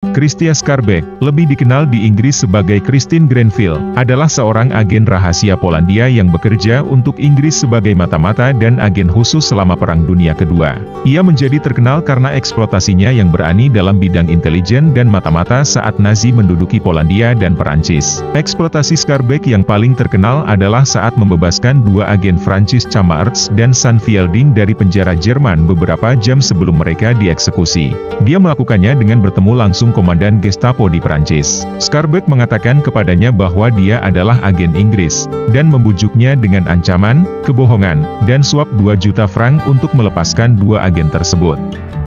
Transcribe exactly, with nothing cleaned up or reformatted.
Christia Skarbek, lebih dikenal di Inggris sebagai Christine Grenville, adalah seorang agen rahasia Polandia yang bekerja untuk Inggris sebagai mata-mata dan agen khusus selama Perang Dunia Kedua. Ia menjadi terkenal karena eksploitasinya yang berani dalam bidang intelijen dan mata-mata saat Nazi menduduki Polandia dan Perancis. Eksploitasi Skarbek yang paling terkenal adalah saat membebaskan dua agen Prancis Chammarts dan Sanfielding dari penjara Jerman beberapa jam sebelum mereka dieksekusi. Dia melakukannya dengan bertemu langsung komandan Gestapo di Prancis. Skarbek mengatakan kepadanya bahwa dia adalah agen Inggris, dan membujuknya dengan ancaman, kebohongan, dan suap dua juta franc untuk melepaskan dua agen tersebut.